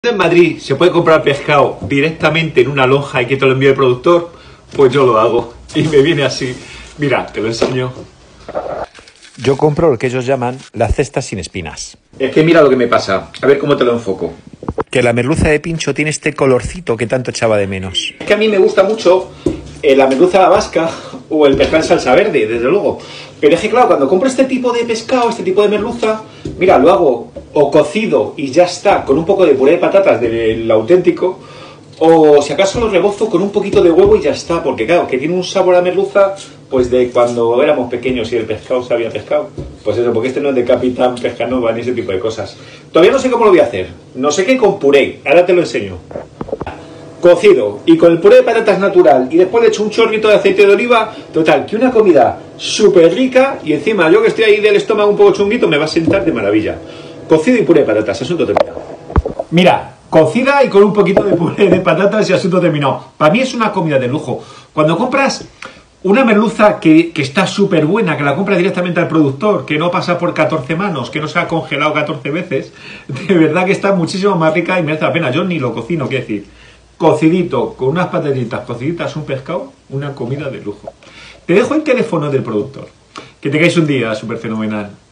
En Madrid se puede comprar pescado directamente en una lonja y que te lo envíe el productor, pues yo lo hago y me viene así. Mira, te lo enseño. Yo compro lo que ellos llaman la cesta sin espinas. Es que mira lo que me pasa, a ver cómo te lo enfoco. Que la merluza de pincho tiene este colorcito que tanto echaba de menos. Es que a mí me gusta mucho la merluza a la vasca o el pescado en salsa verde, desde luego. Pero es que claro, cuando compro este tipo de pescado, este tipo de merluza, mira, lo hago o cocido y ya está, con un poco de puré de patatas del auténtico, o si acaso lo rebozo con un poquito de huevo y ya está, porque claro, que tiene un sabor a merluza, pues de cuando éramos pequeños y el pescado sabía pescado. Pues eso, porque este no es de Capitán Pescanova ni ese tipo de cosas. Todavía no sé cómo lo voy a hacer, no sé qué con puré, ahora te lo enseño. Cocido y con el puré de patatas natural y después le echo un chorrito de aceite de oliva, total, que una comida súper rica y encima yo que estoy ahí del estómago un poco chunguito me va a sentar de maravilla. Cocido y puré de patatas, asunto terminado. Mira, cocida y con un poquito de puré de patatas y asunto terminado. Para mí es una comida de lujo. Cuando compras una merluza que está súper buena, que la compras directamente al productor, que no pasa por 14 manos, que no se ha congelado 14 veces, de verdad que está muchísimo más rica y merece la pena. Yo ni lo cocino, quiero decir, cocidito, con unas patatitas cociditas, un pescado, una comida de lujo. Te dejo el teléfono del productor. Que tengáis un día súper fenomenal.